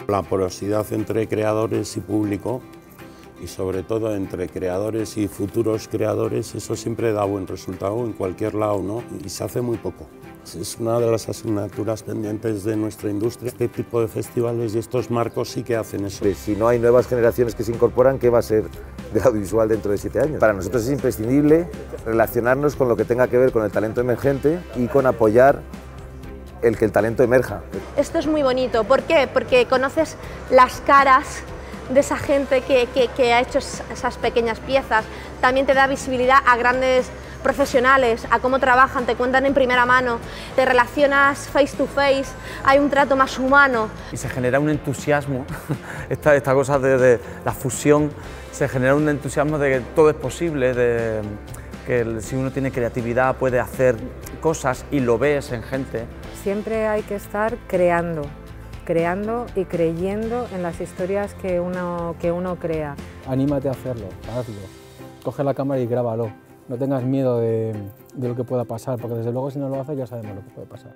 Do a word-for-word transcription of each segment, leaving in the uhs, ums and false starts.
La porosidad entre creadores y público, y sobre todo entre creadores y futuros creadores, eso siempre da buen resultado en cualquier lado, ¿no? Y se hace muy poco. Es una de las asignaturas pendientes de nuestra industria. Este tipo de festivales y estos marcos sí que hacen eso. Si no hay nuevas generaciones que se incorporan, ¿qué va a ser del audiovisual dentro de siete años? Para nosotros es imprescindible relacionarnos con lo que tenga que ver con el talento emergente y con apoyar el que el talento emerja. Esto es muy bonito. ¿Por qué? Porque conoces las caras de esa gente que, que, que ha hecho esas pequeñas piezas. También te da visibilidad a grandes profesionales, a cómo trabajan, te cuentan en primera mano, te relacionas face to face, hay un trato más humano. Y se genera un entusiasmo, esta, esta cosa de, de la fusión, se genera un entusiasmo de que todo es posible, de que si uno tiene creatividad puede hacer cosas y lo ves en gente. Siempre hay que estar creando, creando y creyendo en las historias que uno, que uno crea. Anímate a hacerlo, hazlo, coge la cámara y grábalo. No tengas miedo de, de lo que pueda pasar, porque desde luego si no lo haces ya sabemos lo que puede pasar.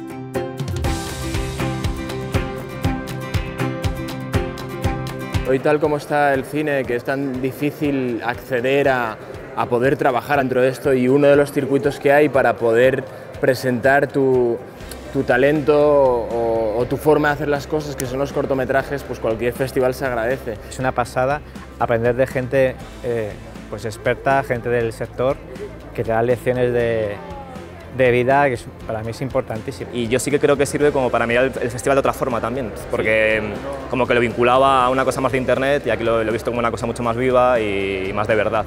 Hoy tal como está el cine, que es tan difícil acceder a, a poder trabajar dentro de esto, y uno de los circuitos que hay para poder presentar tu, tu talento o, o tu forma de hacer las cosas, que son los cortometrajes, pues cualquier festival se agradece. Es una pasada aprender de gente eh, pues experta, gente del sector, que te da lecciones de, de vida, que para mí es importantísimo. Y yo sí que creo que sirve como para mirar el festival de otra forma también, porque como que lo vinculaba a una cosa más de internet y aquí lo, lo he visto como una cosa mucho más viva y más de verdad.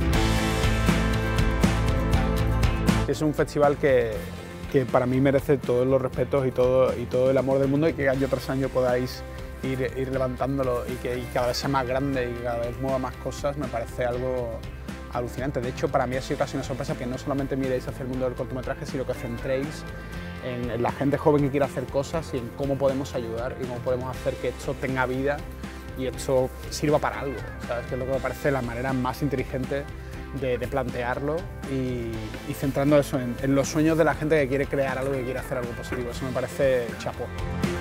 Es un festival que, que para mí merece todos los respetos y todo, y todo el amor del mundo, y que año tras año podáis ir, ir levantándolo y que y cada vez sea más grande y cada vez mueva más cosas, me parece algo alucinante. De hecho, para mí ha sido casi una sorpresa que no solamente miréis hacia el mundo del cortometraje, sino que os centréis en, en la gente joven que quiere hacer cosas y en cómo podemos ayudar y cómo podemos hacer que esto tenga vida y esto sirva para algo, ¿sabes? Que es lo que me parece la manera más inteligente de, de plantearlo y, y centrando eso en, en los sueños de la gente que quiere crear algo, que quiere hacer algo positivo. Eso me parece chapó.